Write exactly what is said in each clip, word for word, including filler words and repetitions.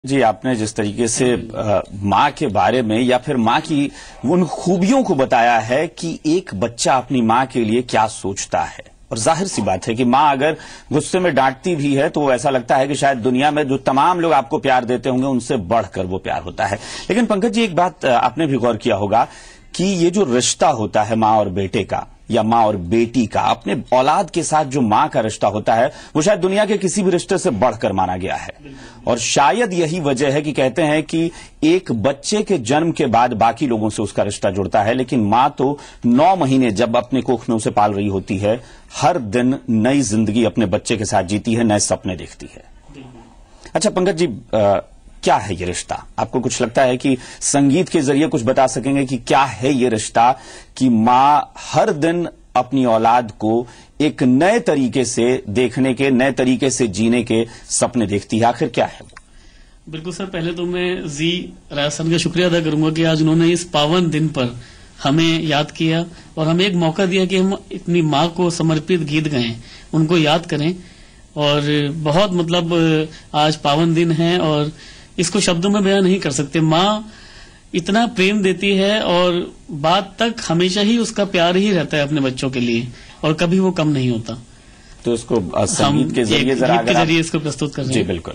जी, आपने जिस तरीके से माँ के बारे में या फिर माँ की उन खूबियों को बताया है कि एक बच्चा अपनी माँ के लिए क्या सोचता है, और जाहिर सी बात है कि माँ अगर गुस्से में डांटती भी है तो ऐसा लगता है कि शायद दुनिया में जो तमाम लोग आपको प्यार देते होंगे उनसे बढ़कर वो प्यार होता है। लेकिन पंकज जी, एक बात आपने भी गौर किया होगा कि ये जो रिश्ता होता है माँ और बेटे का या माँ और बेटी का, अपने औलाद के साथ जो माँ का रिश्ता होता है वो शायद दुनिया के किसी भी रिश्ते से बढ़कर माना गया है। और शायद यही वजह है कि कहते हैं कि एक बच्चे के जन्म के बाद बाकी लोगों से उसका रिश्ता जुड़ता है, लेकिन माँ तो नौ महीने जब अपने कोख में उसे पाल रही होती है, हर दिन नई जिंदगी अपने बच्चे के साथ जीती है, नए सपने देखती है। अच्छा पंकज जी, आ, क्या है ये रिश्ता? आपको कुछ लगता है कि संगीत के जरिए कुछ बता सकेंगे कि क्या है ये रिश्ता कि माँ हर दिन अपनी औलाद को एक नए तरीके से देखने के, नए तरीके से जीने के सपने देखती है? आखिर क्या है? बिल्कुल सर, पहले तो मैं जी राजस्थान का शुक्रिया अदा करूंगा कि आज उन्होंने इस पावन दिन पर हमें याद किया और हमें एक मौका दिया कि हम अपनी माँ को समर्पित गीत गाएं, उनको याद करें। और बहुत मतलब आज पावन दिन है और इसको शब्दों में बयान नहीं कर सकते। माँ इतना प्रेम देती है और बात तक हमेशा ही उसका प्यार ही रहता है अपने बच्चों के लिए, और कभी वो कम नहीं होता। तो इसको संगीत के जरिए जरा गीत के जरिए इसको प्रस्तुत कर रहे हैं। जी बिल्कुल।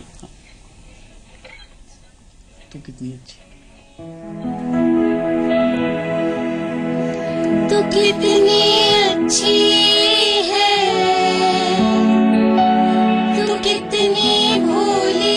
तो कितनी अच्छी, तो कितनी अच्छी है, तो कितनी भोली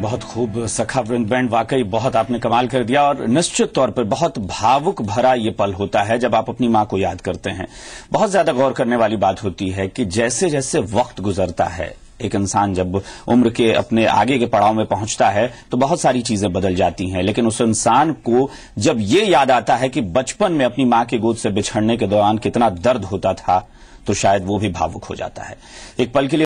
बहुत खूब सखा वृंद बैंड, वाकई बहुत आपने कमाल कर दिया। और निश्चित तौर पर बहुत भावुक भरा ये पल होता है जब आप अपनी मां को याद करते हैं। बहुत ज्यादा गौर करने वाली बात होती है कि जैसे जैसे वक्त गुजरता है, एक इंसान जब उम्र के अपने आगे के पड़ाव में पहुंचता है तो बहुत सारी चीजें बदल जाती हैं, लेकिन उस इंसान को जब ये याद आता है कि बचपन में अपनी मां की गोद से बिछड़ने के दौरान कितना दर्द होता था, तो शायद वो भी भावुक हो जाता है। एक पल के लिए